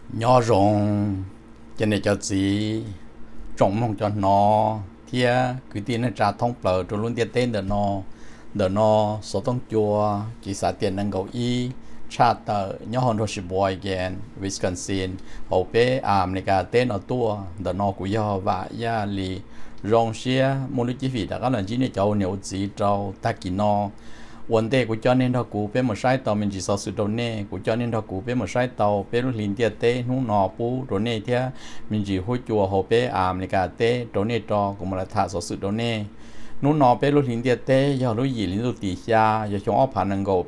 nhỏ rộng cho nên cho gì trồng mong cho nó thia cứ tiền nó trả thông bờ rồi luôn tiền tên đờ nó số tông chùa chỉ xả tiền năng cầu y cha tờ nhỏ hơn thôi chỉ boy again Wisconsin hậu bé America tên nó tua đờ nó của yo và ya li rong xia mua lý chi phí đã các lần chỉ này cháu nếu chỉ cháu ta kỳ nó vấn đề của cho nên đó cụ bé một sai tàu mình chỉ sợ sự đầu nè của cho nên đó cụ bé một sai tàu bé lúc liền tiệt tê nú nọ pu đầu nè thia mình chỉ hỗ chùa hồ bé này cả tê đầu nè cho cũng là thả sợ sự đầu nè nú nọ bé lúc liền tiệt tê giờ lúc gì liền tu tì xa giờ chúng áp hàng ngầu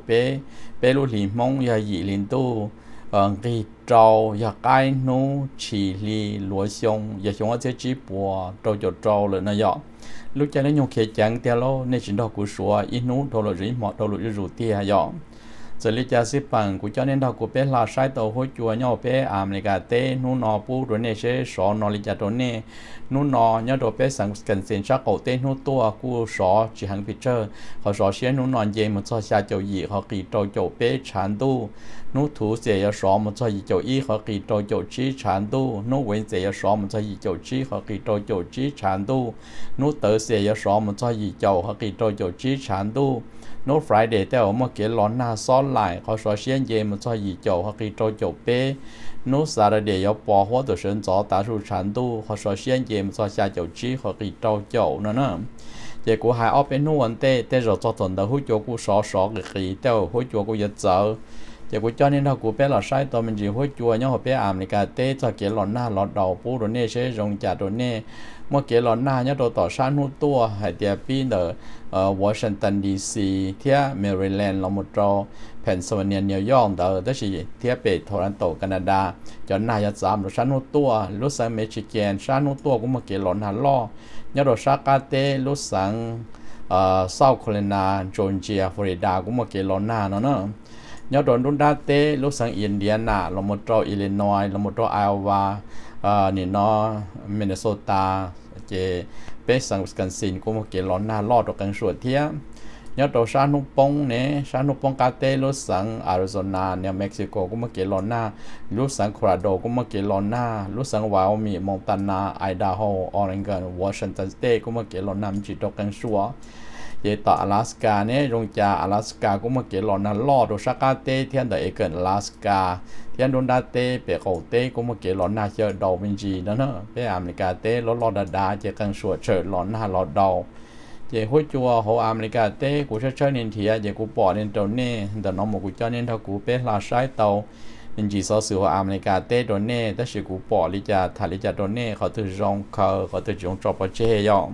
bé lúc liền mong giờ gì liền tu cái trâu giờ cái nú chỉ li lúa xong giờ chúng ở chơi chỉ bùa trâu rồi nó dọ lúc cha nó nhung khé chẳng tia lo nên chuyện đó của sủa ít nút thôi là rỉ mọt thôi là rủ tia dọ rồi lúc cha xếp bằng của cho nên đó của bé là sai tàu hối chùa nhau bé này cả té nút nọ pu rồi nên sẽ sọ nọ lịch cha rồi nè nút nọ nhớ đồ bé sang cần xin chắc cổ té nút tua của sọ chỉ hàng bị chơi họ sọ xé nút nọ dây một cho xa chầu gì họ kỳ trâu bé chán tu nút thủ sẽ có sọ một cho gì chầu y họ kỳ trâu chí chán tu nút quên sẽ có sọ một cho gì chầu chí họ kỳ trâu chí chán tu nút tớ sẽ có sọ một cho gì chầu họ kỳ trâu chí chán tu nút Friday theo một cái lon na xót lại họ sọ xiên dây một cho gì chầu họ kỳ trâu bé nút Saturday có bỏ hóa đồ sơn gió tá su chán tu họ sọ xiên dây một cho xa chầu chí họ kỳ trâu nữa giờ của hai ốp bên nuông tê rồi cho tuần đầu hút cho của sọ cái gì theo hút cho của giật giờ giờ của cho nên là của bé là sai tao mình chỉ hối chùa nhau bé America tết cho cái lon na lọt đầu bố rồi nè sẽ rong chả rồi nè mà cái lon na nhớ đồ tỏ san hút tua hay tiệp pin ở Washington DC thia Maryland là một trò Pennsylvania New York đó đó là thia về Toronto Canada cho nên là giảm rồi san hút tua lúc sang Michigan san hút tua cũng một cái lon na lo nhớ đồ Sakate lúc sang South Carolina Georgia Florida cũng một cái lon na nó nhớ đồn đun đa tê lúc sang Indiana là một trò Illinois là một trò Iowa nè nó Minnesota chế bé sang Wisconsin cũng một cái lon na lo được càng suốt thiệt nhớ đồ san nung pong cá tê lúc sang Arizona New Mexico cũng một cái lon na lúc sang Colorado cũng một cái lon na lúc sang Wyoming Montana Idaho Oregon Washington State cũng một cái lon na chỉ được càng suốt vậy tại Alaska này rong cha Alaska cũng một cái lon là lo đồ sắc tê thiên đời gần Alaska thiên đôn đa tê bể cổ tê cũng một cái lon là chơi đầu bên gì đó nữa bé America tê lo đá chỉ cần sửa chơi lon là lo đầu vậy hối chùa hồ America tê của chơi nên thì vậy của bỏ nên đầu nè để nó một cái cho nên thao của bé là sai tàu nên chỉ so sửa hồ America tê đầu nè tất sự của bỏ lý cha thà lý cha đầu nè họ từ rong khờ họ từ dùng trò bỏ chơi vậy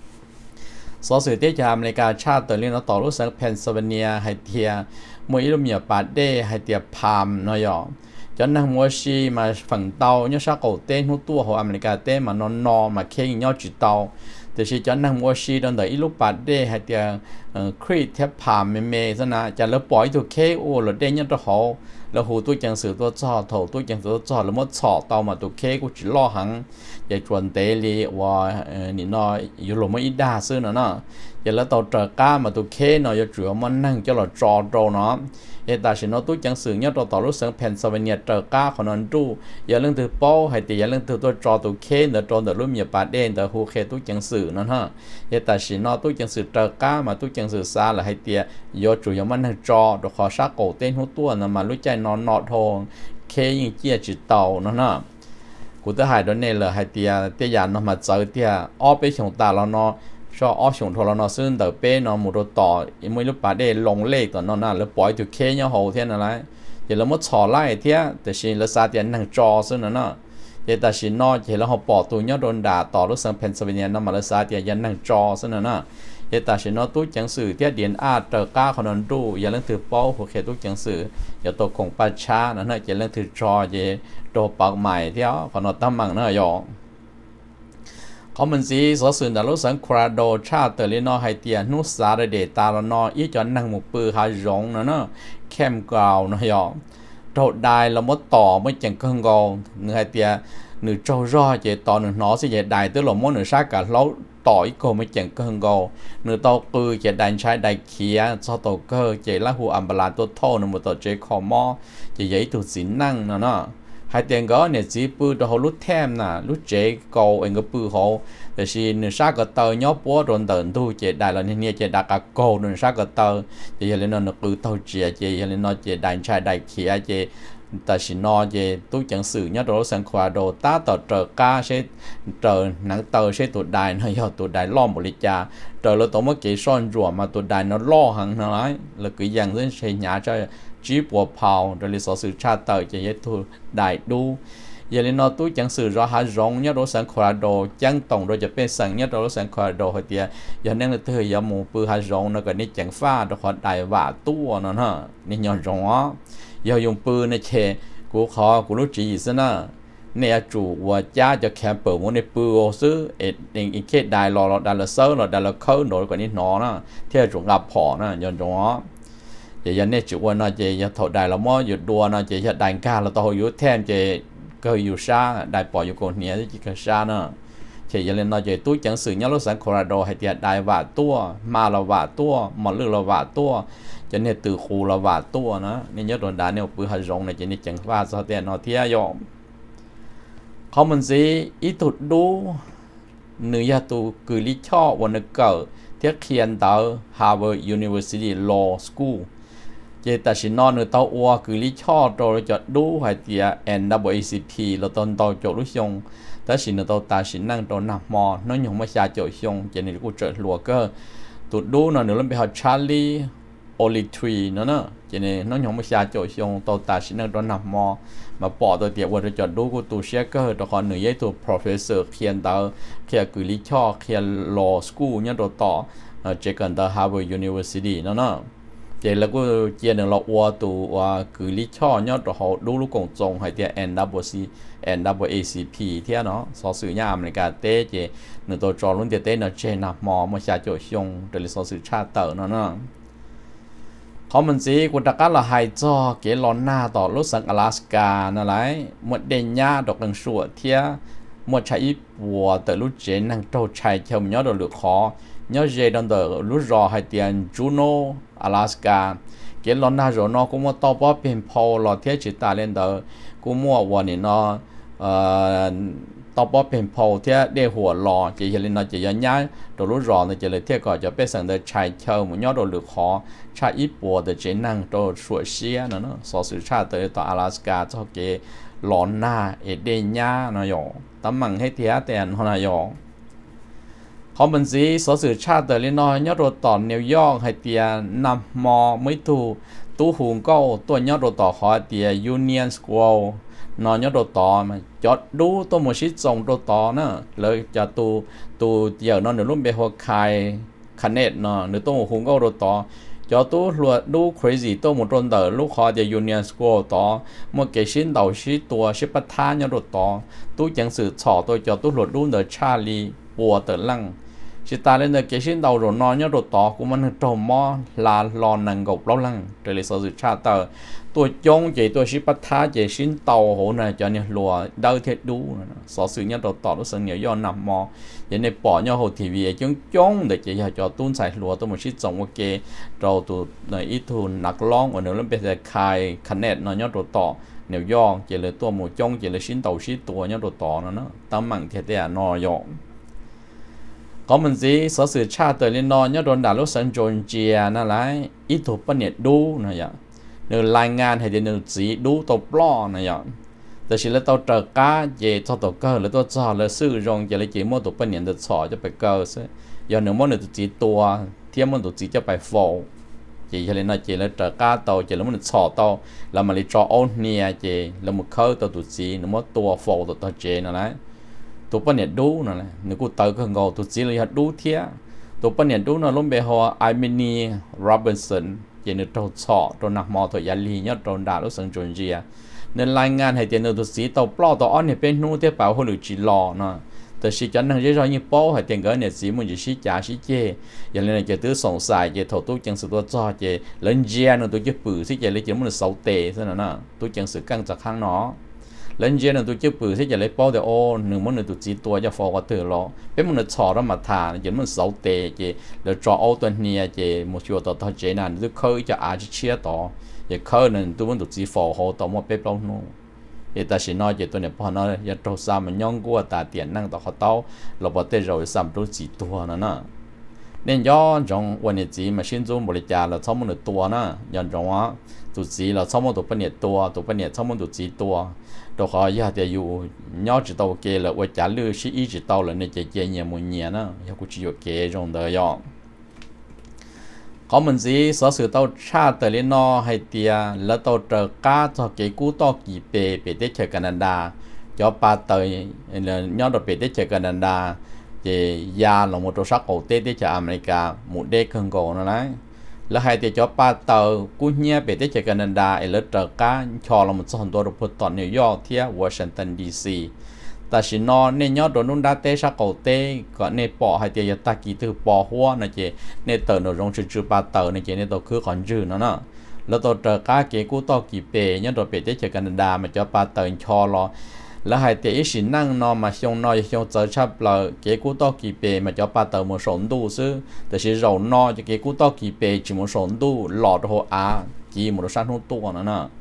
số sự tiết cho America cha tới liên nóต่อรู้สึก Pennsylvania ให้เทียมวยลูกเมียปาเด้ให้เทียพามน้อยจนนั่งมัวชีมาฝั่งเตาเนี่ยชักเอาเต้นหัวตัวของอเมริกาเต้มานอนมาเคียงย่อจุดเตาแต่ชีจนนั่งมัวชีตอนเดี๋ยวลูกปาเด้ให้เทียครีเทียพามเมย์ซะนะจะแล้วปล่อยตัวเคโอหรือเด้เนี่ยตัวเขาแล้วหูตัวจังสือตัวจ่อโถตัวจังสือตัวจ่อแล้วมันจ่อเตามาตัวเคกูจิล่อหังอย่าชวนเตลีว่านี่น้อยอยู่หลงไม่อีด่าซื้อเนาะอย่าแล้วตัวเจอก้ามาตัวเคเนาะอย่าจุ๋ยมันนั่งจะหลอดจอโดเนาะอย่าแต่ฉันตัวจังสือเนี่ยตัวรู้สึกเพนซิลเวเนียเจอก้าของนันจูอย่าเรื่องถือโป้ให้ตีอย่าเรื่องถือตัวจอตัวเคเนาะจอเดี๋ยวรู้มีปาเด่นเดี๋ยวหูเคตัวจังสือนั่นฮะอย่าแต่ฉันตัวจังสือเจอก้ามาตัวจังสือซาละให้ตีอย่าจุ๋ยมันนั่งจอตัวขอชักโกเต้นหัวตัวนะมารู้ใจนอนนอทงเคยิงเจี๊ยจิตเตานั่นฮะกูจะหายโดนเนี่ยเลยให้เตียยานมาเจอเตียอ้อไปส่งตาแล้วเนาะชอบอ้อส่งโทรเนาะซึ่งเดี๋ยวเป้เนาะหมดต่อยังไม่รู้ป่าได้ลงเลขตอนนั้นแล้วปล่อยถูกเคเนี่ยโหเท่านั้นแหละอย่าเราไม่ชอไล่เทียแต่ชินเราซาเตียนนั่งจอซึ่งนั่นเนาะอย่าแต่ชินนออย่าเราปอดตัวเนี่ยโดนด่าต่อรู้สึกเพนซิลเวเนียนั่นมาเราซาเตียนยันนั่งจอซึ่งนั่นเนาะอย่าแต่ชินนอตู้จังสื่อเทียเดียนอาเจอก้าคนนั้นดูอย่าเรื่องถือเป้าหัวเคตู้จังสื่ออย่าตัวคงปัจฉานั่นเนาะอย่าเรื่องถือจออย่าตัวปากใหม่เที่ยวคนเราตั้งมั่งเนาะยอเขามันสิสอสื่อแต่รู้สังคราโดชาเตอร์เลนอไฮเตียนุสาเดตาลนออีจอนนั่งหมกปือหายงเนาะเข้มกาวเนาะยอโดดได้เราไม่ต่อไม่จังเครื่องกองเนื้อไฮเตียหนึ่งโจรอเจต่อหนึ่งน้อสิเจได้ตัวหลงมั่วหนึ่งซากกะแล้วต่ออีกคนไม่จังเครื่องกองหนึ่งต่อปือเจได้ใช้ได้เขียซอตัวเกอเจละหัวอัมบาลาตัวโทหนึ่งตัวเจคอมอเจยัยตัวสินนั่งเนาะ hai tiền có nè chỉ bự đồ lúc thêm nè lúc chế cầu anh có bự hồแต่สินsát cái tờ nhóc búa rồi tận tu chế đại là nên chế đặt cả cầu nên sát cái tờ chế lên nó bự tàu chế lên nó chế đại trai đại kia chếแต่สินอเจตู้จังสื่อเนี่ยเราสังขวาโดตาต่อเจอกาใช้เจอหนังเตอใช้ตัวใดเนาะยอดตัวใดล้อมบริจาเจอเราต้องมาเกี่ยซ่อนรัวมาตัวใดเนาะล้อหังเนาะแล้วก็ยังเรื่องใช้หยาจะจีบัวเผาโดยลิสอสื่อชาติเตอจะยัดตัวใดดูอย่าเลยนอตู้จังสื่อเราหาร้องเนี่ยเราสังขวาโดจังตรงเราจะเป็นสังเนี่ยเราสังขวาโดเขาเดียอย่างนั้นเลยเธออย่าหมูปืนหาร้องแล้วก็นี่จังฟ้าเราขอได้ว่าตัวเนาะนี่ย้อนร้องอย่า用ปืนเนี่ยเชกูขอกูรู้จีซะนะเนี่ยจู่ว่าจ้าจะแคมเปิดวันในปืนซื้ออีกแค่ได้รอได้ละเซอร์รอได้ละเข้าหน่อยกว่านี้หนอนะเที่ยวจุกงับพอนะย้อนร้องจะเนี่ยจู่ว่าน่าจะถอดได้ละม้อหยุดดัวน่าจะได้การเราต่ออยู่แทนจะก็อยู่ช้าได้ปล่อยอยู่คนนี้ที่ก็ช้านะเฉยเลยน่าจะตู้จังสื่อเนี่ยรถสังโคราโดให้เดียได้ว่าตัวมาละว่าตัวหมดเรื่องละว่าตัวจะเนี่ยตื่นคูละว่าตัวนะนี่ยอดโดนด่าเนี่ยปืนหัดรงเนี่ยจะเนี่ยจังว่าสะเตียนนอเทียยอมเขามันสิอีตุดดูเนื้อตูกุลิช่อวันเกิดเทียเขียนต่อ Harvard University Law School เจตัชินนอนเนื้อตัวอัวกุลิช่อโดยจะดูให้เทีย NAACP เราตอนโตจบลุชงแต่สินเนื้อตัวตาสินนั่งตัวหนักมอน้อยหยงไม่ชาจบชงจะเนี่ยกูเจอหลัวก็ตุดดูเนื้อเริ่มไปหาชาลีโอลิทรีนั่นนะเจเน่น้องหยงไม่ชาโจชงตัวตาชินังตัวหนักมอมาปอตัวเดียวว่าจะจอดดูกูตัวเชคเกอร์ตัวคนหนึ่งยัยตัว professor เขียนต่อเขียนกุลิช่อเขียน law school เนี่ยตัวต่อเจกันต่อ Harvard University นั่นนะเจแล้วก็เจียนเราว่าตัวกุลิช่อเนี่ยตัวเขาดูลูกกงจงให้เดีย NAACP เที่ยเนาะสอสื่อยามในการเตะเจหนึ่งตัวจอรุ่นเตะเนาะเจหนักมอมาชาโจชงโดยสอสื่อชาติเตอร์นั่นนะเขามันสิกูตะกันละไฮจอเกลอนหน้าต่อรถสังอลาสกานั่นแหละหมดเดียญาดอกดังสัวเทียหมดใช้ปัวแต่รู้เจนนั่งโตชัยเทียมย้อนดอกหลุดคอย้อนเจดันเดอรู้รอให้เตียนจูโนอลาสกาเกลอนหน้าโรนอกูมัวต่อป้อเป็นพอหลอดเทียจิตาเลนเดอกูมัววันนี้เนาะต่อป้อเป็นพอเทียได้หัวรอจะเห็นเลยเนาะจะย้อนย้ายตัวรู้รอเนี่ยจะเลยเทียก่อนจะเป็นสังเดชัยเทียมย้อนดอกหลุดคอชาอีปัวแต่เจนังโตสวยเสียนะเนาะสอสื่อชาติเตอต่อ阿拉斯加เจ้าเกหลอนหน้าเอเดียนะยอตำมังให้เทียแต่นหนายอเขาเป็นสีสอสื่อชาติเตอเลยน้อยยอดต่อนิวยอร์กให้เตียนำมอไม่ถูกตู้หุงก็ตัวยอดต่อขอเตียยูเนียนสควอลนอนยอดต่อมาจอดดูตัวมือชิดส่งตัวต่อนะเลยจะตัวเดี่ยวนอนเดี๋ยวรุ่นเบหัวคายคันเนตเนาะหรือตัวหุงก็ตัวต่อจอตู้หลวดดู crazy ตัวหมดตนเตอลูกคอจะ Union School ต่อมัวเกชินเดาชิตัวชิปทานยอดต่อตู้จังสื่อฉอตัวจอตู้หลวดดูเดอชาลีปัวเตอลังชิตาเล่นเดอเกชินเดาหลวดนอนยอดต่อกูมันโตมอลาลอนนังกบล้อลังเดลิสสื่อชาเตอตัวจงเจตัวชิปทาเจชินเตาโหน่ะจอเนี่ยหลัวเดาเทดูสอสื่อยอดต่อรู้สึกเหนียวยอนนำมอยังในปอเนี่ยโหทีวีจงเด็กจะอยากจอตุ้นใส่หลัวตัวมันชิดส่งว่าเกเราตัวในอีทูนนักร้องวันนี้เริ่มเป็นแต่คายคะแนนเนาะยอดต่อเหนียวยองเจเลยตัวหมูจงเจเลยชิ้นเต่าชิ้นตัวยอดต่อเนาะตั้มมังเทียนอยองก็มันสิสอสื่อชาติเตอร์ลินอนยอดโดนด่าลูกสันโจนเจียนั่นแหละอีทูปเน็ตดูนะอย่างเนื้อรายงานให้เดี๋ยวเนื้อสีดูตัวปล้อนะอย่างแต่สิแล้วตัวเจอก้าเจตัวตัวเกอร์แล้วตัวจอแล้วซื้อรองจะเลยเกี่ยวกับตัวเป็นอย่างตัวฉอจะไปเกอร์ซะย้อนเนื้อมันเนื้อตัวจีตัวเทียมมันตัวจีจะไปโฟเจเลยน่าเจแล้วเจอก้าตัวเจแล้วมันฉอตัวแล้วมันเลยจอโอเนียเจแล้วมันเข้าตัวจีเนื้อมันตัวโฟตัวเจนั่นแหละตัวเป็นอย่างดูนั่นแหละเนื้อกูเตอร์ก็งอตัวจีเลยฮัดดูเทียตัวเป็นอย่างดูนั่นล้มไปหัวไอมินีโรบินสันเจเนื้อตัวฉอตัวหนักมอตัวยาลีเนี่ยตัวด่าลูกสังจนเจียในรายงานให้เตียนตัวสีตัวปลอตัวอ้อนเนี่ยเป็นนู่นเที่ยวเป่าหัวหรือจีรอเนาะแต่สิจันทร์ยังจะรอยิ่งโป้ให้เตียนก็เนี่ยสีมันจะชี้จ่าชี้เจอย่างนี้จะตื้อสงสัยจะถอดตู้จังสือตัวจ่อเจเล่นเจียนตัวจะปื้อที่จะเลยจะมันเสาเตะซะนะตู้จังสือกั้งจากข้างเนาะเล่นเจียนตัวจะปื้อที่จะเลยโป้แต่โอ้หนึ่งมันหนึ่งตัวจีตัวจะฟอกว่าเตอรอเป็นมันฉอแล้วมาทานจะมันเสาเตะเจแล้วจ่อเอาตัวเนี่ยเจมันชัวตัวต่อเจนั่นตัวเคยจะอาจจะเชี่ยต่ออย่าเคยนั่นตัวมันตัวจีฟอกเขาต่อมาเป็นเปล่าโน่ยแต่สิน้อยจะตัวเนี่ยพอน้อยยัดโทรศัพท์มันย่องกัวตาเตียนนั่งต่อเขาเต้าเราบอกเตะเราซ้ำรู้จีตัวนั่นน่ะnên do trongวันนี้จีมาชิ้นจุ่มบริจาคเราชอบมันตัวนะย้อนตรงว่าตุจีเราชอบมันตัวเป็นเนี่ยตัวเป็นเนี่ยชอบมันตัวจีตัวตัวเขาอยากจะอยู่ย่อจิตตัวเกลว่าจะลือชีอีจิตตัวเลยในใจเย็นเนี่ยมันเนี่ยนะอยากกูจะอยู่เกลงเดียวเขาเหมือนจีสอสื่อตัวชาติเลี้ยนอให้เตียแล้วตัวเจอก้าตัวเกกู้ตัวกี่เปเตเชแคนาดาจอปาเตยย่อตัวเปเตเชแคนาดายาlà một trong sắc cổ tế cho America một đế khẩn cổ nó đấy là hai thì cho ba tàu cú nhé về tế cho Canada ở lớp trở cá cho là một số hòn đô được phật toàn New York thia Washington DC ta chỉ nói nên nhớ đồ nung đá tế sắc cổ tế có nên bỏ hai thì ta kỳ từ bỏ hoa này chị nên tờ nó rong chữ ba tàu này chị nên tàu cứ còn dư nó nè là tàu trở cá kế cú to kỳ bề nhớ đồ về tế cho Canada mà cho ba tàu cho lo là hai tỷ sĩ năng nó mà xong nó xong giờ chấp là cái cú to kỳ bề mà cho ba tờ một số đủ chứแต่是rầu nó cho cái cú to kỳ bề chỉ một số đủ lọt hồ á chỉ một số hút tua nữa nè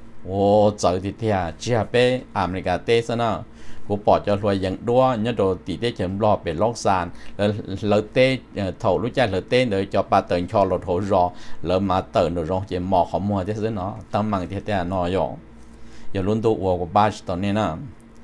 ô giờ thì thề chỉ là bé America tết nữa cú bỏ cho loài dạng đua nhớ đồ tỷ tết chấm lọt về lót sàn lỡ tết thầu lúc cha lỡ tết để cho ba tờ cho lọt hồ rò lỡ mà tờ nó rong chỉ mò không mua tết nó tăng bằng thì thề nó rồi giờ luôn tụ của ba tờ này nè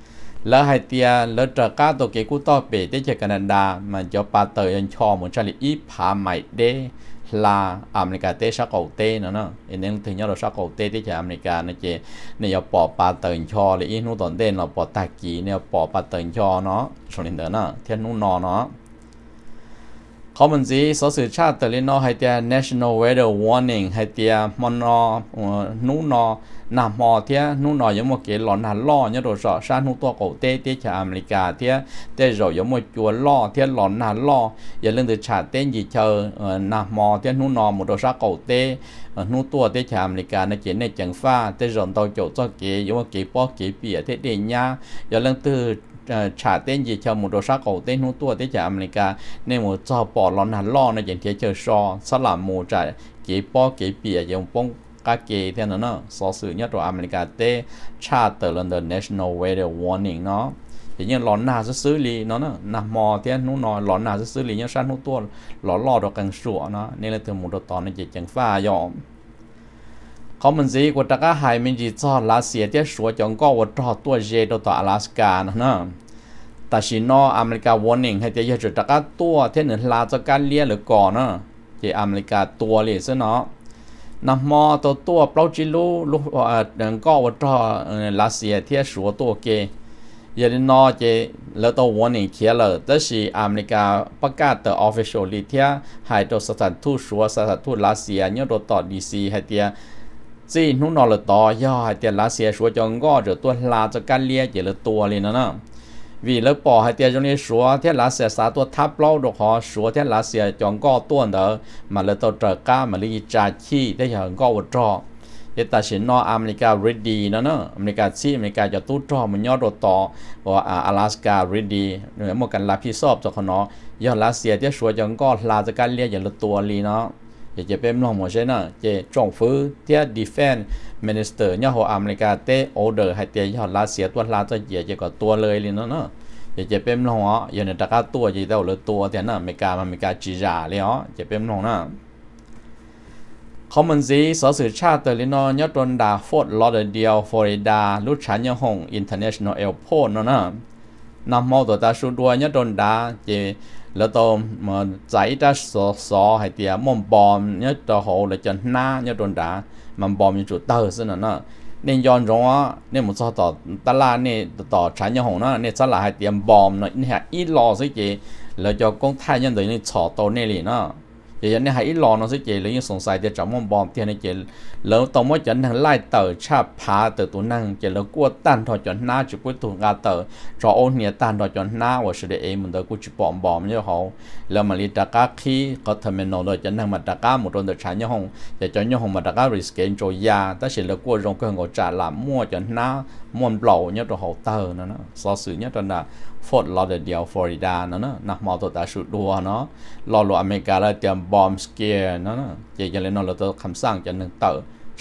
lỡ hai tia lỡ trở cá tổ kế cú to bể tới chơi Canada mà cho ba tờ anh cho một trăm ít phá mày đê là America tê sắc cầu tê nữa nè nên thường nhớ là sắc cầu tê tới chơi America này chị này giờ bỏ ba tờ anh cho là ít nút tổn tên là bỏ tài kỹ này bỏ ba tờ anh cho nó số liền đó nè thiên nút nóเขามันสิสอสื่อชาติเลยเนาะให้เตีย national weather warning ให้เตียมันนอนู้นอหน้ามอเทียนู้นอยังมาเกลหลอนหันล่อเนี่ยโดยสอชาตินู้ตัวเก่าเต้จากอเมริกาเทียเต้เรายังมาจวนล่อเทียหลอนหันล่ออย่าลืมถึงชาติเต้ยี่เชอหน้ามอเทียนู้นอหมดโดยสอเก่าเต้นู้ตัวเต้จากอเมริกาในเจนในจังฟ้าเต้เราตัวโจทย์ตัวเกยังมาเกป้อเกเปียเต้เดียญ่าอย่าลืมถึงชาเต้นยี่เชอหมดโดยสอเก่าเต้นู้ตัวเต้จากอเมริกาในหมดจอปอหลอนหันล่อในเจนเทียเจอซอสลับหมู่ใจเกป้อเกเปียยังป้องcác kỳ thế nó so sự nhất của America tê cha tờ lần the national weather warning nó thì như lón nào sẽ xử lý nó nằm mò thế nó nói lón nào sẽ xử lý như san hút tua lón lò được càng sủa nó nên là từ một độ tòn nó chỉ chẳng pha dọnเขามันสิกว่าตะก้าหายมันจีจอลาเซียที่สวยจังก็ว่าจอตัวเจตัวต่อ阿拉斯加นะแต่สินออเมริกา warning ให้เดี๋ยวจะตะก้าตัวที่หนึ่งลาจะการเลี้ยหรือก่อนนะที่อเมริกาตัวเลยซะเนาะนำมอตัวเปล่าจิลูลูกก็ว่าจอลาเซียที่สวยตัวเกยยันนอเจแล้วตัว warning เขียนเลยแต่สิอเมริกาประกาศตัว official ที่ที่ให้ตัวสถานทูตสวยสถานทูตลาเซียเนี่ยตัวต่อดีซีให้เดียจีนู้นนอละต่อย่อให้เดียลาเซียสวยจังก็จะตัวลาจะการเลี้ยเจละตัวเลยนะvì lớp bỏ hai tia trong này số thế là sẽ xả tua tháp lâu được họ số thế là sẽ chọn có tuần đó mà là tàu trở cá mà đi trả chi thế giờ có một trò hiện tại sẽ nó America ready nó America chi America cho tu trò mình nhớ đồ tỏ và Alaska ready nếu một cái là phi shop cho nó giờ là sẽ thế số chọn có làจะการเลี้ยอย่างละตัวลีเนาะจะเป็นลองหมดใช่เนาะจะจงฟื้นเที่ย defense minister เนี่ยหัวอเมริกาเต้ order ให้เตี้ยยอดลาเซียตัวลาจะเหยียดจะก็ตัวเลยเลยเนาะจะเป็นลองอ๋ออย่างนี้ตะก้าตัวจะได้หรือตัวเที่ยน่ะอเมริกาจีจ่าเลยอ๋อจะเป็นลองน่ะเขามันสิสอสื่อชาติเลยเนาะยอดโดนด่าโฟร์ดลอเดอร์เดียวฟลอริดาลูกฉันยังหง international airport เนาะนำมอตัวตาชูดัวยอดโดนด่าจะแล้วตัวมาใจจะสอให้เตี้ยม่อมบอมเนี่ยตัวโหเลยจนหน้าเนี่ยโดนด่ามันบอมอยู่จุดเตอร์ซึ่งนั่นน่ะเนี่ยย้อนร้องเนี่ยมันต่อตลาดเนี่ยต่อชั้นยังหงน่ะเนี่ยสลายให้เตี้ยบอมเนาะเนี่ยอีหล่อสิเจแล้วจะกงไทยยังตัวนี้ฉอตัวเนี่ยเลยเนาะอย่างนี้ให้อีหล่อเนาะสิเจแล้วยังสงสัยจะจับม่อมบอมเตี้ยเนี่ยเจแล้วต้องว่าจะนั่งไล่เตอร์ชาพาเตอร์ตัวนั่งเจแล้วกลัวตันถอดจนหน้าจุดกุ้ยถูกงาเตอร์จอโอเนี่ยตันถอดจนหน้าว่าสุดเองมันเตอร์กูจุดบอมเนี่ยเขาแล้วมาลีตะก้าขี้ก็ทำเป็นโนโดยจะนั่งมาตะก้าหมดโดนเดือดชั้นยังหงจะจนยังหงมาตะก้าริสเกนโจยาแต่เสร็จแล้วกลัวรงก็หัวจ่าหลามมั่วจนหน้าม่วนเปล่าเนี่ยตัวเขาเตอร์นั่นนะซอสื่อเนี่ยตอนน่ะโฟร์ดลอเดอร์เดียวฟลอริดานั่นนะนักมอตัวตาสุดดัวเนาะรออเมริกาแล้วเตรียมบอมสเกียร์นั่นนะจะยังเล่นนอเราตัวคำสั่งจะหนึ่งเตอร์ช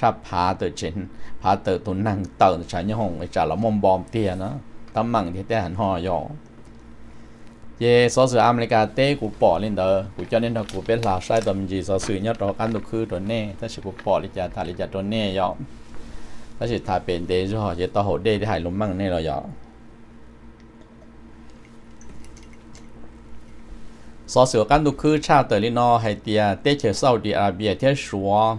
chắp phá từ trên phá từ tụ năng tờ trả như hồng trả là mồm bom tiền nó tấm mặn thì té hẳn hò dọ về số sự America té của bỏ lên đó của cho nên là của biết là sai tầm gì số sự nhất đó căn được khứ rồi nè ta sẽ của bỏ lên trả thà lên trả rồi nè dọ ta sẽ thà bền đế cho họ sẽ tao hỗ đế để hại lúm mặn nè rồi dọ số sự căn được khứ cha tới lên nó hay tia té chờ sau đi Arabia té xóa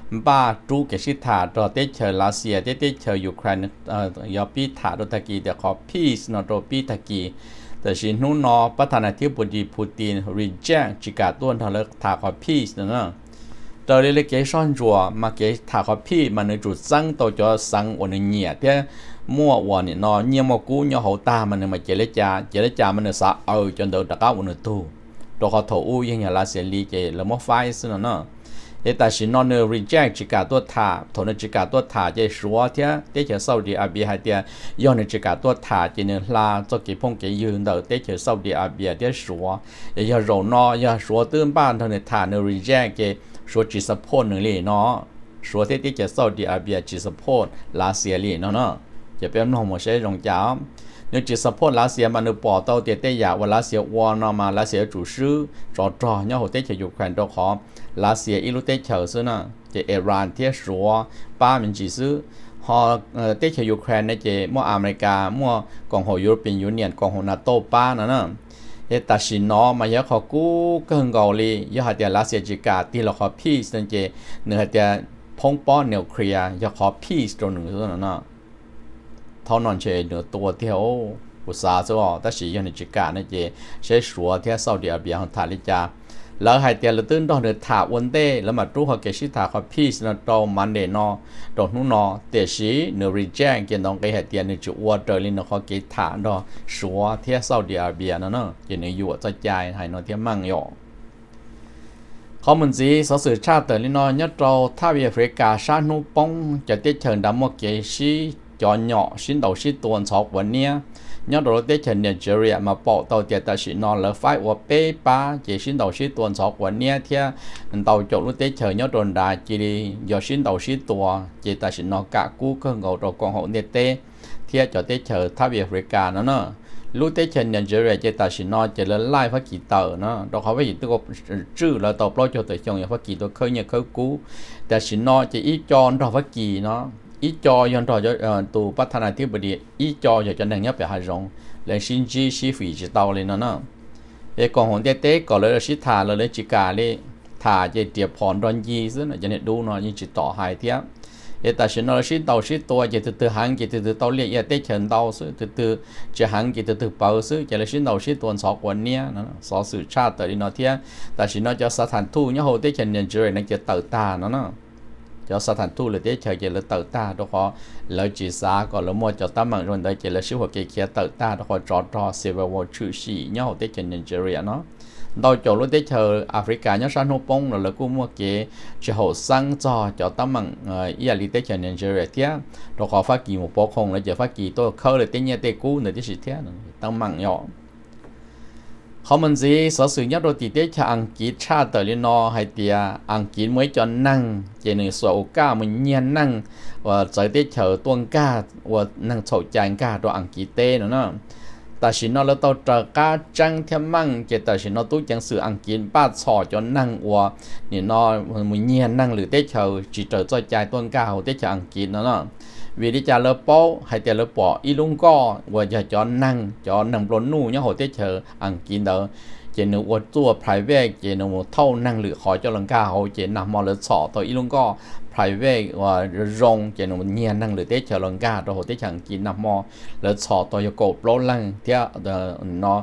ba chú cái sự thả cho tế chờ Russia tế chờ Ukraine do bị thả đôi thaki để có peace nó rồi bị thakiแต่สิ่งนู้นเนาะประธานาธิบดีปูติน reject จิกาตัวนั้นเลยถาขอ peace เนาะตอนนี้เกี่ยซ้อนจัวมาเกี่ยถาขอ peace มันจุดสังตัวจะสังวันนี้เที่ยมั่ววันนี้เนาะเนี่ยมากู้เนี่ยเขาตามันมาเจรจามันสะจนเดือดตะก้าวันนี้ตัวเขาถูกยังลาเสียลีเจแล้วมาไฟส์เนาะแต่สิ่งนั้นเนี่ย reject จิกาตัวถาถอนจิกาตัวถาจะชัวเที่ยเที่ยซาอุดิอาระเบียให้เที่ยย้อนจิกาตัวถาจะเนี่ยลาจะกี่พงกี่ยืนเดี๋ยวเที่ยซาอุดิอาระเบียเที่ยชัวอย่าโรนอย่าชัวตื่นบ้านเท่านี้ถาเนี่ย reject จะชัวจิสปอร์ตหนึ่งเลยเนาะชัวเที่ยซาอุดิอาระเบียจิสปอร์ตลาเซียเลยเนาะจะเป็นน้องมันใช้รองเจ้าเนี่ยจิสปอร์ตลาเซียมันเนี่ยปอเต้าเที่ยอยากว่าลาเซียวอนมาลาเซียจู่ซื้อจ่อเนี่ยเขาเที่ยอยู่แขวนตัวขอลาเซียอีลูเตเชอร์ซึ่งน่ะจะอิหร่านเที่ยชัวป้ามันจีซื้อฮอเตเชอร์ยูเครนเนี่ยจะมั่วอเมริกามั่วกองหัวยุโรปยูเนียนกองหัวนาโต้ป้านั่นน่ะแต่สินน้อมาเยอะเขากู้เกินเกาหลียอดเดียลาเซียจิกาที่เราขอพีซนั่นเจเนื้อเดียพงป้อนนิวเคลียร์ยอดขอพีซตัวหนึ่งตัวนั้นน่ะเท่านั้นเชเนื้อตัวเที่ยวอุตสาห์ซะว่าแต่สิยันจิกาเนี่ยเจใช้ชัวเที่ยวซาอุดิอาระเบียของทาริจาแล้วให้เตียนตื่นตอนเดือดถาวันเต้แล้วมาดูเขาเกชิถาเขาพีสนะตอนมันเดนอตอนนู้นเตชีเนริแจ้งเกี่ยนต้องเกให้เตียนจุวัวเตอร์ลินเขาเกถาดอชัวเทียซาอุดิอาระเบียนั่นเนาะเกี่ยนอยู่จะใจให้นอเทียมั่งยอเขาเหมือนสิสสื่อชาติเตอร์ลินอยัดเราท่าวิแอฟริกาชานุปงจะติดเชิงดำมกเกชิจอนเหาะชิ้นดาวชิ้นตัวสองวันเนี้ยnhớ đồ tết trên Nigeria mà bỏ tàu tiệt ta chỉ non là phải ở bê ba chỉ xin đầu xin tuần sáu quần nia thia tàu chỗ lúc tết chờ nhớ đồn đà chỉ đi giờ xin đầu xin tua chỉ ta chỉ non cả cú cơ ngầu rồi còn hậu nhiệt tết thia cho tết chờ tháp Africa nó nè lúc tết trên Nigeria chỉ ta chỉ non chỉ là lai phát kỳ tờ nó đó không phải gì tôi có chữ là tàu lo cho tới chồng phát kỳ tôi khơi nhớ khơi cú ta chỉ non chỉ ít cho nó phát kỳ nó ít cho yon trò cho tụ bắt thằng này tiếp bự đi ít cho cho nên nhấp về hai rong lên xin chi chi phí chỉ tàu lên nó để còn hồn tết tết còn lấy là thả lấy chỉ cả đi thả chỉ tiệp phòn đòn gì chứ là cho nên đu nó như chỉ tỏ hai thiếp để ta xin nó xin tàu xin tua chỉ từ hàng chỉ từ tàu liệt tết chân tàu chứ từ chỉ hàng chỉ từ bao chứ chỉ là xin tàu xin tuần sáu quần nia nó sáu sự cha tới nó thiếp ta xin nó cho sát thành thu nhớ hồ tết chân nhân chơi nó chỉ tự ta nó cho sát thành tu là để chờ chỉ là tự ta đó họ lợi chỉ xa còn là mua cho tấm bằng rồi đấy chỉ là siêu hoạt kỳ kia tự ta đó họ trò civil war chữ sĩ nhau để cho Nigeria nó đôi chỗ lúc để chờ Africa nhớ sang Hồng Kông là cũng mua cái chỉ hậu sang cho tấm bằng ý để cho Nigeria thế đó họ phát kỳ một bộ không là chỉ phát kỳ tôi khơi là tên nhà tên cũ nữa để gì thế tấm bằng nhỏเขามันสิสอสื่อยัดโรติเตชอังกฤษชาติลินอให้เตียอังกฤษไม่จอนนั่งเจนึงสวก้ามันเงียนนั่งว่าใจเตเฉอตัวก้าว่านั่งโฉใจก้าตัวอังกฤษเต้เนาะแต่สินอแล้วตัวจะก้าจังเทียมมั่งเจแต่สินอตู้จังสื่ออังกฤษป้าฉอจอนนั่งว่านี่นอมันเงียนนั่งหรือเตเฉอจีเจอใจตัวก้าเตเฉออังกฤษเนาะvì đi trả lớp bao hay tiền lớp bỏ y lung co và giờ cho năng bồn nu nhá hồi tết chờ ăn kín đó chỉ nếu ở tour private chỉ nếu một thâu năng lượng khỏi cho lần cao hồi chỉ nằm mò lợt sọ tôi y lung co private và rong chỉ nếu một nhiều năng lượng tết chờ lần cao rồi hồi tết chẳng kín nằm mò lợt sọ tôi cho cổ lô lăng theo nó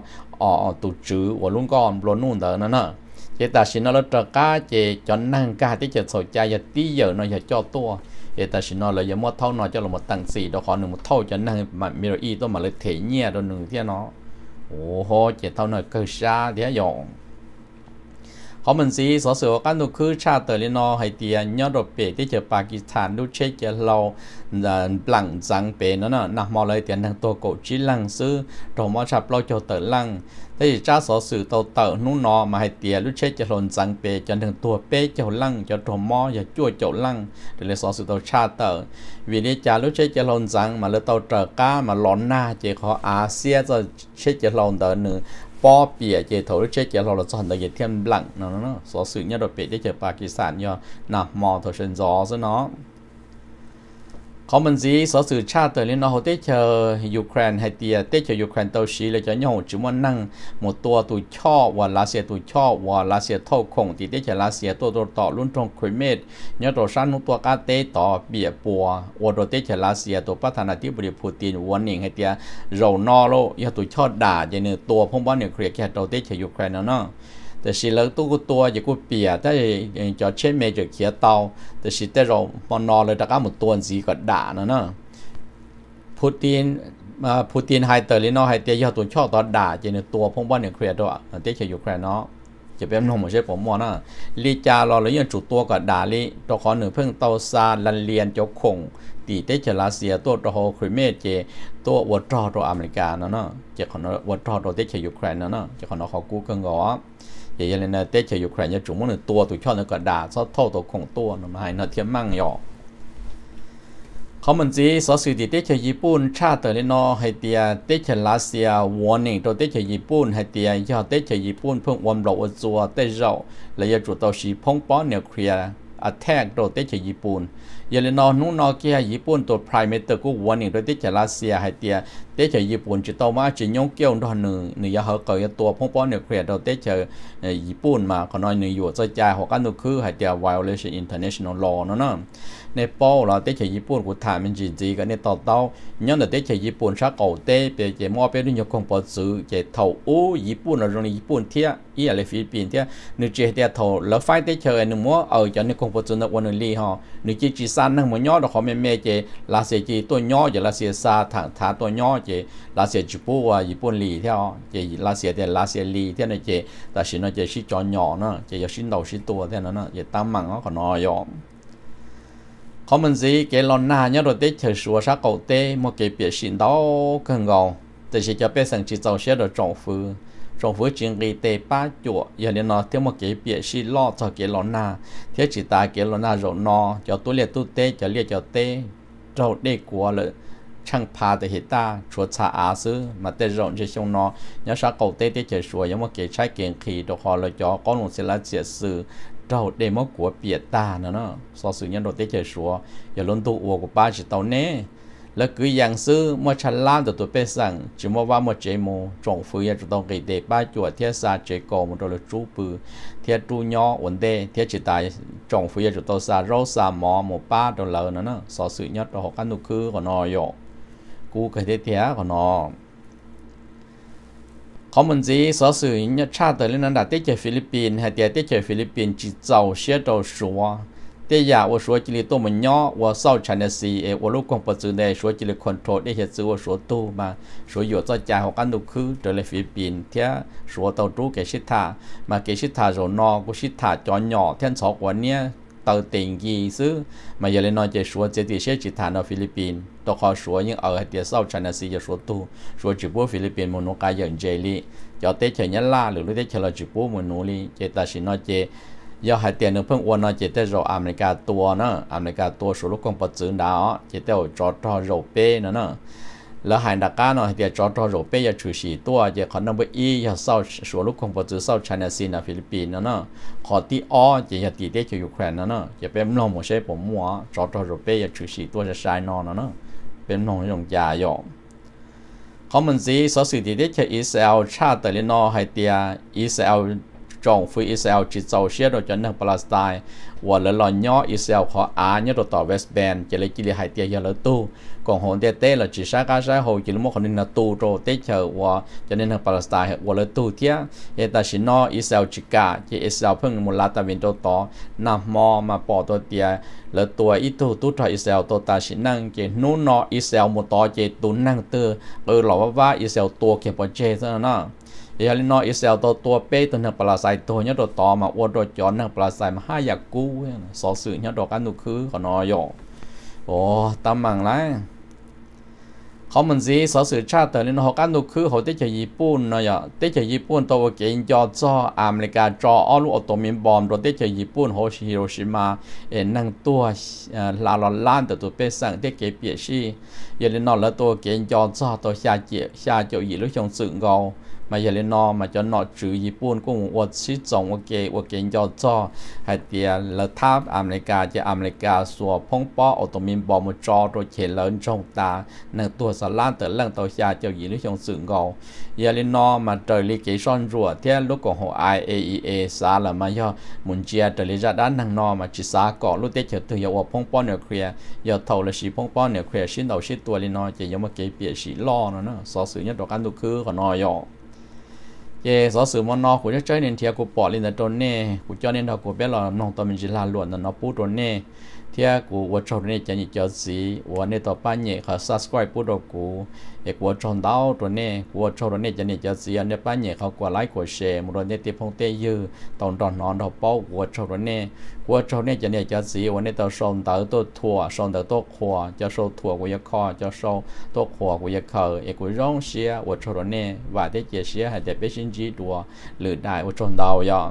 tụ chữ và lung co bồn nu đó nó chỉ ta xin nó trở cá chỉ cho năng cao tết chờ sầu chai giờ tí giờ nó giờ cho tuaแต่สินอเลยยังมดเท่าน้อยจะลงมาตั้งสี่ดอกขอหนึ่งมดเท่าจะนั่งมันมีอีตัวมาเลยเทียเนี่ยตัวหนึ่งที่เนาะโอ้โหเจ็ดเท่าน้อยเกิดชาเดียยองเขามันสีสอสือกันดูคือชาติเตอร์ลินอให้เตียนยอดเปที่เจอปากีสถานดูเช็คจะเราหลังจังเปนั่นน่ะนักมอเลยเตียนทางตัวโกจิลังซื้อตรงมอชับเราจะเตอร์ลังแต่จ้าสอสือเตอร์นู่นนอมาให้เตียดูเช็คจะหล่นจังเปจนถึงตัวเป้เจ้าลังจะตรงมออย่าจ้วเจ้าลังเดี๋ยวสอสือเตอร์ชาติเตอร์วินิจาดูเช็คจะหล่นจังมาเลยเตอร์เจอก้ามาหลอนหน้าเจ้าขออาเซียจะเช็คจะหล่นเตอร์หนึ่งปอเปียเจถอดเช็คเจเราจะหันตัวเทียมหลังเนาะสอสื่อเนี่ยโดยเปียได้เจอปากีสถานย่อหนักมอถอดเชิญจอซะเนาะเขามันสีสอสื่อชาติเลี้ยนเขาได้เจอยูเครนไฮเตียได้เจอยูเครนตัวชีเลยจะย่อจุ่มว่านั่งหมดตัวตัวช่อว่ารัสเซียตัวช่อว่ารัสเซียเท่าคงที่ได้เจอรัสเซียตัวต่อรุ่นตรงคริเมตเนี่ยตัวชั้นนู้ตัวกาเตต่อเบียปัวว่าตัวได้เจอรัสเซียตัวประธานาธิบดีปูตินวันหนึ่งไฮเตียเรานอโลยาตัวช่อด่าอย่างเนี่ยตัวพงว่าเนี่ยเคลียร์แค่ตัวได้เจอยูเครนเนาะแต่สิแล้วตัวจะกูเปียแต่จะเช่นเมจะเขียเตาแต่สิแต่เราพอนอเลยตะก้าหมดตัวสีก็ด่าเนาะปูตินไฮเตอร์ลินอไฮเตียยอตัวชอบตอนด่าจะเนี่ยตัวพงว่าเนี่ยเคลียร์ตัวเตะเชียยูเครนเนาะจะเป็นหนุ่มใช่ผมมองนะลีจาเราเลยยังจุดตัวก็ด่าลิตัวขอหนึ่งเพิ่งเตาซาลันเลียนจกคงตีเตเชรัสเซียตัวโฮคริเมเจตัววัดรอตัวอเมริกาเนาะจะขอนวัดรอตัวเตเชยูเครนเนาะจะขอนเขากู้กันก่อนอย่างนี้นะเตเชยูเครนจะจุ่มมันหนึ่งตัวชอบเนี่ยก็ด่าซอเท่าตัวคงตัวเนาะให้เนาะเทียมมั่งหยอกเขามันจีสอสื่อที่เตเชญี่ปุ่นชาติเตอร์เลนอให้เตียเตเชรัสเซียวอร์นิ่งตัวเตเชญี่ปุ่นให้เตียยอดเตเชญี่ปุ่นเพิ่งวันเราจัวเตเจ้าและยาจุดตัวสีพงป้อนนิวเคลียร์อัตแทกตัวเตเชญี่ปุ่นยาเลนอนุ่นนอเกียญี่ปุ่นตัวไพรเมเตอร์กูวอร์นิ่งตัวเตเชรัสเซียให้เตียเตเชญี่ปุ่นจะต้องมาจีนยงเกี่ยวดอนหนึ่งยาเขาเกิดตัวพงป้อนนิวเคลียร์ตัวเตเชญี่ปุ่นมาขน้อยหนึ่งอยู่จะจ่ายหัวกันตัวคือให้เตีย violation international law เนาะในป้อเราเตะญี่ปุ่นกูถามมันจีกันในต่อเต้าย้อนแต่เตะญี่ปุ่นชักเอาเตะเปเจมอเป็นเรื่องของปอซื้อเจเท่าอู้ญี่ปุ่นเราในญี่ปุ่นเที่ยอีอะไรฟิลิปปินส์เที่ยนึกเจเที่ยเท่าแล้วไฟเตะเชยนึกมัวจนในของปอซื้อนักวันนี้ฮะนึกจีซันนั่งมันย่อเราขอแม่เจลาเซียจีตัวย่อจะลาเซียซาถาตัวย่อเจลาเซียญี่ปุ่นว่าญี่ปุ่นลีเที่ยเจลาเซียเที่ยลาเซียลีเที่ยในเจแต่สินเจชิจอนย่อเนาะเจยชินเราชิตัวเที่ยนั้นเนาะเจตามมั่งเขาขนอยอมเขามันสิเกลอนหน้าเนี่ยเราได้เฉยชัวชักเก่าเต้มาเก็บเปียสินดาวกันเงาแต่สิจะเป็นสังจิตเจ้าเชื่อเราจงฟื้นจริงกีเตป้าจั่วอย่างนี้เนาะเที่ยวมาเก็บเปียสิล้อจะเกลอนหน้าเที่ยวจิตตาเกลอนหน้าเราเนาะจะตัวเรียกตู้เต้จะเรียกเจ้าเต้เราได้กลัวเลยช่างพาแต่เหตุตาชัวชาอาซื้อมาเตะเราจะชงเนาะเนี่ยชักเก่าเต้เฉยชัวยังมาเก็บใช้เก่งขี่ตัวคอเลยจ่อก้อนลงเสร็จแล้วเสียซื้อเราได้มากกว่าเปียตาเนาะสอสื่อยันเราได้เจอชัวอย่าล้นตัวอัวกับป้าจิตเอาเน่แล้วคืออย่างซื้อเมื่อชันล้านตัวเป็นสั่งจึงว่าเมื่อเจโมจงฟื้นจะต้องเกิดเดป้าจวดเทียซาเจโกมันโดนจูปือเทียจูย่อวันเดเทียจิตายจงฟื้นจะต้องซาโรซาหมอหมป้าตัวเลยเนาะสอสื่อยัดเราหกันตุคือก่อนนอยกูเคยเทียก่อนนอเขามันจีสอสื่อเนี่ยชาติเรื่องนั้นได้เจอฟิลิปปินส์ให้เจอฟิลิปปินส์จีเจ้าเชื่อตัวชัวเตียว่าชัวจิลิตัวมันย่อว่าเศร้าชันซีว่าลูกของปัจจุบันชัวจิลิคอนโทรลได้เห็นชัวชัวตู้มาชัวอยู่ใจใจของกันดูคือเดลฟิลิปปินส์เทียชัวตัวตู้เกชิตามาเกชิตาโรนอกุชิตาจอนหย่อเทียนสองวันเนี้ยตัวเต็งยีซื้อมาอย่าเลยนอนจะชัวเจติเชื่อจิตฐานฟิลิปปินส์ตัวขอชัวยังให้เดียเศร้าชันซีจะชัวตู้ชัวจิบัวฟิลิปปินส์มโนกายอย่างเจลี่จะเตะเฉยยันล่าหรือเตะเฉลจิบัวมโนลีเจตาชินอเจยาให้เตียนเพิ่งวันนอเจเตเราอเมริกาตัวเนาะอเมริกาตัวสุรุกงปัจจุบันดาวเจเตอจอดเราเป้เนาะแล้วหายดักการเนาะเดียจอดเราเป้ยาชูสีตัวเจขอนับว่าอียาเศร้าสุรุกงปัจจุบันเศร้าชันซีนะฟิลิปปินส์เนาะขอที่อ้อเจยาตีเตะยูเครนเนาะจะเป็นน้องโมเช่ผมมัวจอดเราเป้ยาชูสีตัวจะใช้นอนเนาะเป็นน้องยงยาหยอกเขามันสีสอสื่อที่ได้เจออิสราเอลชาติเตลินอให้เตียอิสราเอลจงฟื้นอิสราเอลจิตเจ้าเชื่อโดยจนถึงปาเลสไตน์ว่าละลอยย่ออิสราเอลขออาเนี่ยต่อเวสต์แบนจะเลยกิเลให้เตียยาละตู้กองหงเตเต้ละจิชากาใช้โหกิลโมคนนึงละตู้โรเตเชอว่าจะถึงปาเลสไตน์ว่าละตู้เทียเอตาชินออิสราเอลจิกาที่อิสราเอลเพิ่งมุลาตาวินโตต่อนำมอมาปอตัวเตียแล้วตัวอีตู้ตู้ถอยอิสราเอลตัวตาชินังเจนู่นนออิสราเอลมุตอเจตุนนั่งเตอหลอกว่าอิสราเอลตัวเก็บปอเจซะนะยาลินออิสราเอลตัวเป้ตัวหนึ่งปลาใสตัวเนี้ยตัวต่อมาอวดตัวจอนหนึ่งปลาใสมาห้าอยากกู้สอสื่อเนี้ยตัวกันตุคือขอนอยโอ้ตามมังไรเขามันสิสอสื่อชาติแต่ลินอกันตุคือเขาได้จากญี่ปุ่นเนาะได้จากญี่ปุ่นตัวเก่งจอจ่ออเมริกาจออ้อลูกตัวมินบอมตัวได้จากญี่ปุ่นโฮชิโรชิมานั่งตัวลาลอนล้านตัวเป้สั่งได้เก็บเปียชียาลินอแล้วตัวเก่งจอจ่อตัวชาเจียวหยีหรือชงสึ่งเกามาเยเลนอมาจะนอจือญี่ปุ่นกุ้งวัดชิจงว่าเกยอจ่อให้เตียแล้วทับอเมริกาจะอเมริกาสัวพงป้ออตมินบอมจอโดยเฉลินจงตาหนึ่งตัวสล้านแต่เรื่องตัวชาเจ้าหญิงหรือชงสึ่งเกาเยเลนอมาเจอลิเกชันรัวเทียลูกของหัว IAEA สาละมาย่อมุนเจียเจริญด้านทางนอมาจิสาเกาะลูกเตเฉตือยว่าพงป้อเนื้อเคลียยอเท่าละสีพงป้อเนื้อเคลียชิ้นเราชิ้นตัวลินอจะยังมาเกยเปียสีล่อนะสอสื่อเนี่ยตัวกันตุคือขอนอยเย่สอสื่อมันนอกูจะใช้เน้นเทียกูปอดลินแต่ตัวเน่กูจะเน้นเท่ากูเป็นหล่อน้องตัวมันจิลาล้วนนอปูตัวเน่เทียกูว่าชอบเน่จะนี่เจอสีว่าเน่ต่อไปเนี่ยเขา subscribe ปูตัวกูเอกว่าชอบดาวตัวเน่กูว่าชอบตัวเน่จะนี่เจอสีอันเนี้ยไปเนี่ยเขากว่าไลค์กว่าแชร์มันโดนเน่ตีพงเตยยื้อตอนนอนเราเป้ากูว่าชอบตัวเน่กูว่าชอบเน่จะนี่เจอสีว่าเน่ต่อชอบตัวถั่วชอบตัวขวาจะชอบถั่วกูอยากคอจะชอบตัวขวากูอยากเขาเอกกูร้องเชียว่าชอบตัวเน่ว่าได้เจอเชียให้ได้ไปชินจีตัวหรือได้ว่าชอบดาวอย่าง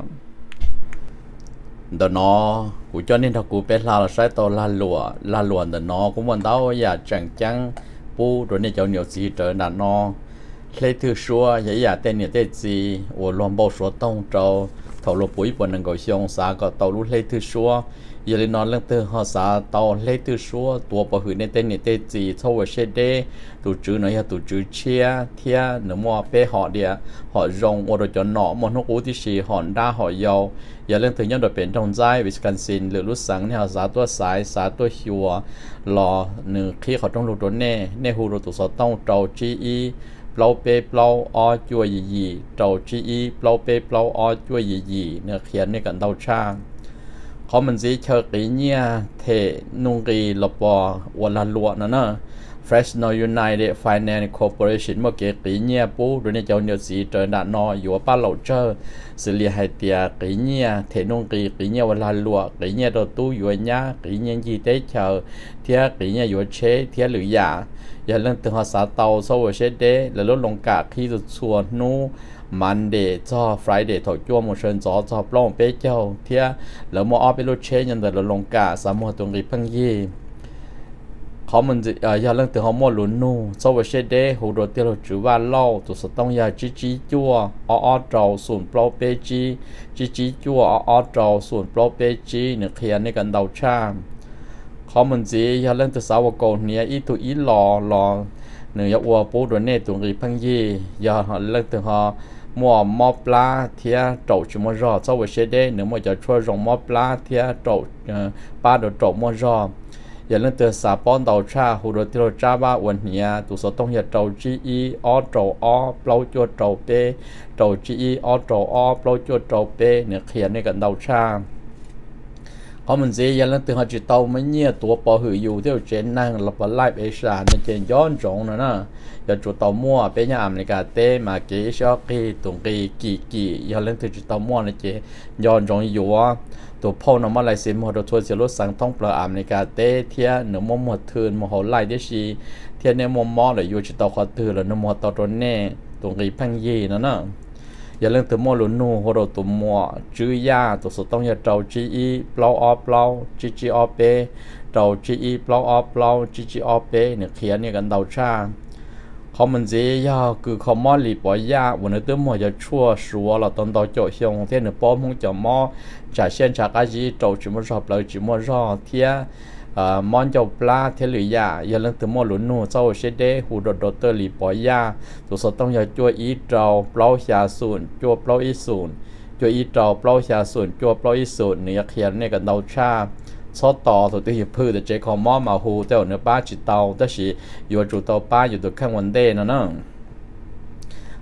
เดนอกูcho nên thằngกูเป็นลาใช้ตัวลาลัวเดนอกูมันเต้าอย่าจังจังปูตัวนี้เจ้าเหนียวสีเจอหน้านอเลยถือชัวอย่าเต้นเนี่ยเต้นจีวัวลมบ่ชัวต้องเจ้าถอดลปุ๋ยปนหนึ่งก็ชงสาก็เต้ารู้เลยถือชัวอย่าเลยนอนเรื่องเตอหอสาเต้าเลยถือชัวตัวปะหือในเต้นเนี่ยเต้นจีเท่าว่าเชเดตัวจื้อหน่อยตัวจื้อเชียเทียหนึ่งมัวเป้หอเดียหอรงวัวโดยจนหนอมันนกอูที่สีหอนด้าหอยาวอย่าเรื่องถึงยังโดยเป็นตรงใจวิสกันซินหรือรู้สังเนี่ยสาตัวสายสาตัวหัวรอหนึ่งขี้เขาต้องรู้ตัวแน่หูรู้ตัวสต้องเจ้าจีอีเปล่าเปเปล่าอ้อจัวยี่เจ้าจีอีเปล่าเปเปล่าอ้อจัวยี่เนี่ยเขียนในกันเดาช่างเขามันสิเชิดกีเนี่ยเทนุงกีลปอวันละลัวนั่นนะ Fresno United Finance Corporation เมื่อกี้กีเนี่ยปูโดยในเจ้าเนื้อสีเจอหน้านออยู่ป้าเหล่าเจอสิเลียให้เตียกีเนี่ยเทนุงกีเนี่ยวันละลัวกีเนี่ยตัวตู้อยู่เนี่ยกีเนี่ยยี่เตเชอเทียกีเนี่ยอยู่เชเทียหรือยาอย่าเรื่องถึงภาษาเตาโซเวเชเดแล้วลดลงกาที่สุดส่วนนู้มันเดย์จอฟรายเดย์ถอดจั่วมเชิญจอปล้องเป๊ะเจ้าเทียแล้วมออไปรถเชนยันเดินลงกาสามหัวตรงรีพังยี่เขามันอย่าเรื่องถึงเขาหมดลุ้นนู่โซเวเชเดหูโดดเตียวจือว่าเล่าตัวสต้องยาจีจั่วอ้อเจ้าส่วนปล้องเป๊ะจีจั่วอ้อเจ้าส่วนปล้องเป๊ะจีเนี่ยเขียนในกันเดาช่างเขามันจีอย่าเรื่องถึงสาวกคนเนี่ยอีตัวอีหล่อหนึ่งยาวัวปูโดนเนตุงรีพังยี่ยาเลิกถึงเขามัวมอปลาเทียโจชิมอรอเจ้าเวชเดหนึ่งมัวจะช่วยรองมอปลาเทียโจป้าโดโจมัวรออย่าเลิกถึงสาปอนดาวชาหูโดติโรจ้าบ้าวันเนียตุสต้องอย่าโจจีอีอ้อโจอ้อเปล่าจวดโจเป้โจจีอีอ้อโจอ้อเปล่าจวดโจเป้เนี่ยเขียนในกันดาวชาเขามันสิยันเรื่องถึงเขาจิตโตไม่เนี่ยตัวปอหืออยู่ที่เจนนั่งเราไปไล่เอชาในเจนย้อนจงนะอย่าจุดโตมั่วเป็นอย่างอเมริกาเต้มาเกชอกีตุงกียันเรื่องถึงจุดโตมั่วในเจย้อนจงอยู่ว่าตัวพ่อน้ำมันไหลเสียมหัวตัวเสียรถสังท่องเปล่าอเมริกาเต้เทียหนึ่งมัวหมดทืนมัวหัวไล่ได้ชีเทียเนี่ยมัวมอเลยอยู่จิตโตขอตือแล้วน้ำมัวโตตัวแน่ตุงกีพังยี่นะอย่าเรื่องตัวมัวลุ้นนู่หัวตัวมัวจื้อยาตัวสุดต้องอย่าเจ้าจีอีเปล่าออเปล่าจีออเปเจ้าจีอีเปล่าออเปล่าจีออเปเนี่ยเขียนเนี่ยกันเดาช่างเขามันจียาคือเขามอหลีปอยาวันนี้ตัวมัวจะชั่วสัวเราตอนต่อโจเชียงเทียนป้อมงจะมอจ่าเชียนจากอาจีเจ้าจิมรอบเราจิมรอเทียมอนเจ้าปลาเทหรือยาอย่าเรื่องถึงมอหลุนนู่เจ้าเชเดหูโดดเตอร์ลีปอยาตัวสต้องอย่าจัวอีเจ้าเปล่าชาศูนย์จัวเปล่าอีศูนย์จัวอีเจ้าเปล่าชาศูนย์จัวเปล่าอีศูนย์เนี่ยเขียนในกันเดาชาซอต่อตัวที่หิบพื้นแต่เจ้าของมอมาหูเจ้าเนื้อป้าจิตเตาแต่สิอยู่จุดเตาป้าอยู่ตัวข้างวันเดนนะเนาะ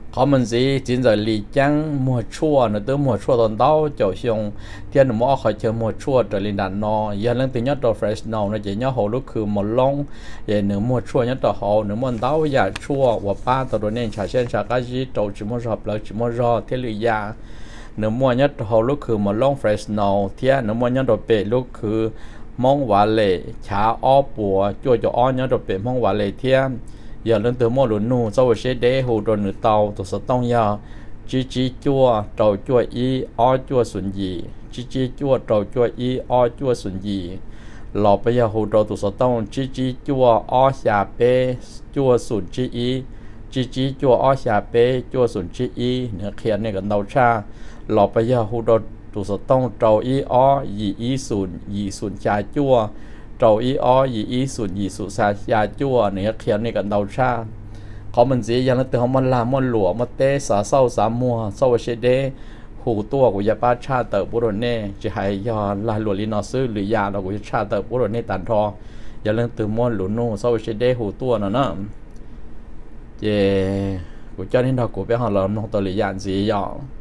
เขามันสิจินจะลีจังมัวชั่วเนอะตัวมัวชั่วตอนเต้าเจ้าชงเทียนหมอเขาเจอมัวชั่วจะลินดานนอยันเรื่องตีนยอดตัวเฟรชนอนะเจ้ายอดเขาลูกคือหมดลงยันเนื้อมัวชั่วยอดตัวเขาเนื้อมันเต้าอยากชั่วว่าป้าตัวนี้ชาเช่นชากาจีโตจิมัวชอบแล้วจิมัวรอเทลิยาเนื้อมัวยอดเขาลูกคือหมดลงเฟรชนอเทียนเนื้อมัวยอดตัวเป็ดลูกคือมองว่าเล่ชาอ้อปัวจ่วยจะอ้อยอดตัวเป็ดมองว่าเล่เทียนgiờ lên từ mô lúa nụ sau sẽ để hồ đồ nữ tàu tổ số tông ya chỉ chua trầu chua y o chua xuân gì chỉ chua trầu chua y o chua xuân gì lọ bây giờ hồ đồ tổ số tông chỉ chua o xà bê chua xuân chỉ chua o xà bê chua xuân chỉ y nữa kia này gần đầu cha lọ bây giờ hồ đồ tổ số tông trầu y o y xuân trà chua trầu y o y xuân sa ya chuaเนี่ยเขียนในกันดาวชาเขามันสิยังเตือนมันลามันหลวมมันเตะสาเศร้าสามมัวเศร้าเชเดหูตัวกูยาป้าชาเตอบุรุษเน่จะให้ยอลาหลวลีนอซื้อหรือยาเรากูชาเตอบุรุษเน่ตันทอยังเรื่องตื่นมันหลุนนู่เศร้าเชเดหูตัวน่ะนะเจกูเจ้านี่เรากูไปหาเราหนองตัวหรือยานสิยอ